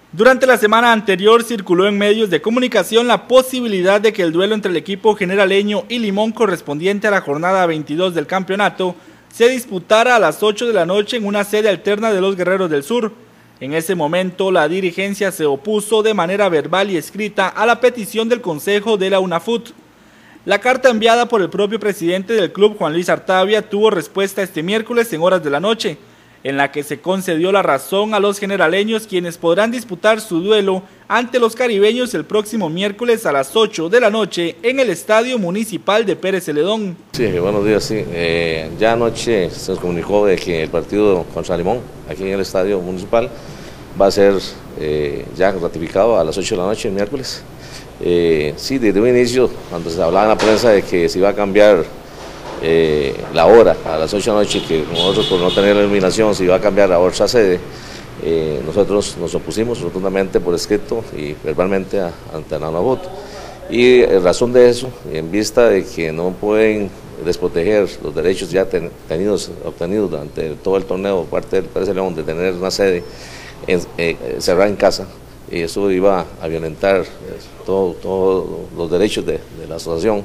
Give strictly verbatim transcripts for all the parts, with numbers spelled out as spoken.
Durante la semana anterior circuló en medios de comunicación la posibilidad de que el duelo entre el equipo generaleño y Limón correspondiente a la jornada veintidós del campeonato se disputara a las ocho de la noche en una sede alterna de los Guerreros del Sur. En ese momento la dirigencia se opuso de manera verbal y escrita a la petición del Consejo de la UNAFUT. La carta enviada por el propio presidente del club, Juan Luis Artavia, tuvo respuesta este miércoles en horas de la noche, en la que se concedió la razón a los generaleños, quienes podrán disputar su duelo ante los caribeños el próximo miércoles a las ocho de la noche en el Estadio Municipal de Pérez Celedón. Sí, buenos días, sí. Eh, ya anoche se nos comunicó de que el partido contra Limón, aquí en el Estadio Municipal, va a ser eh, ya ratificado a las ocho de la noche el miércoles. Eh, sí, desde un inicio, cuando se hablaba en la prensa de que se iba a cambiar Eh, la hora a las ocho de la noche, que nosotros por no tener la iluminación se iba a cambiar a otra sede, eh, nosotros nos opusimos rotundamente por escrito y verbalmente a, ante la UNAFUT. Y en razón de eso, en vista de que no pueden desproteger los derechos ya ten, tenidos, obtenidos durante todo el torneo por parte del Pérez Celedón de tener una sede en, eh, cerrada en casa, y eso iba a violentar eh, todos todo los derechos de, de la asociación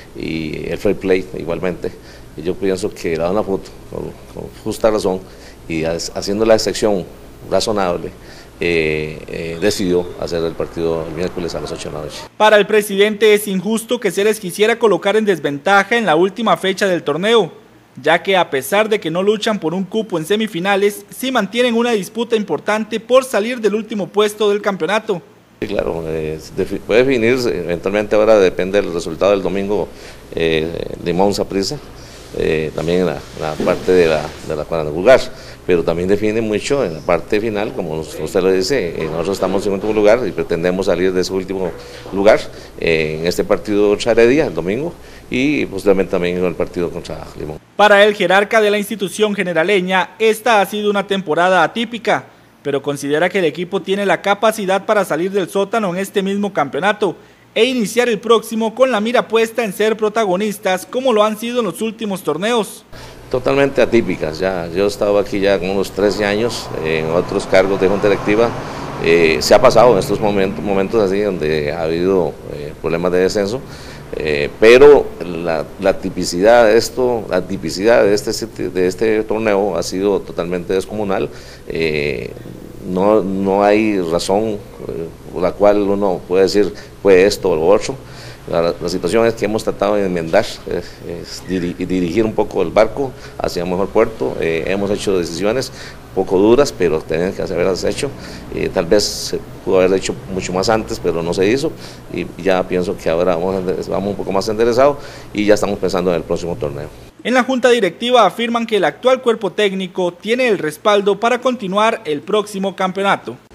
y el fair play igualmente. Y yo pienso que la UNAFUT, con, con justa razón y haciendo la excepción razonable, eh, eh, decidió hacer el partido el miércoles a las ocho de la noche. Para el presidente es injusto que se les quisiera colocar en desventaja en la última fecha del torneo, ya que a pesar de que no luchan por un cupo en semifinales, sí mantienen una disputa importante por salir del último puesto del campeonato. Sí, claro, eh, puede definirse, eventualmente ahora depende del resultado del domingo, eh, Limón Saprissa, eh, también en la, en la parte de la, de la cuadrangular, pero también define mucho en la parte final, como usted lo dice, eh, nosotros estamos en último lugar y pretendemos salir de ese último lugar eh, en este partido contra Heredia el domingo y posiblemente también en el partido contra Limón. Para el jerarca de la institución generaleña, esta ha sido una temporada atípica, pero considera que el equipo tiene la capacidad para salir del sótano en este mismo campeonato e iniciar el próximo con la mira puesta en ser protagonistas como lo han sido en los últimos torneos. Totalmente atípicas, ya yo he estado aquí ya con unos trece años en otros cargos de junta directiva, eh, se ha pasado en estos momentos, momentos así donde ha habido eh, problemas de descenso, eh, pero la, la tipicidad de esto, la tipicidad de este, de este torneo ha sido totalmente descomunal. eh, No, no hay razón eh, por la cual uno puede decir fue esto o lo otro. La, la situación es que hemos tratado de enmendar, eh, es diri, dirigir un poco el barco hacia un mejor puerto. Eh, hemos hecho decisiones un poco duras, pero tenían que haberlas hecho. Eh, tal vez se pudo haber hecho mucho más antes, pero no se hizo. Y ya pienso que ahora vamos, vamos un poco más enderezados y ya estamos pensando en el próximo torneo. En la junta directiva afirman que el actual cuerpo técnico tiene el respaldo para continuar el próximo campeonato.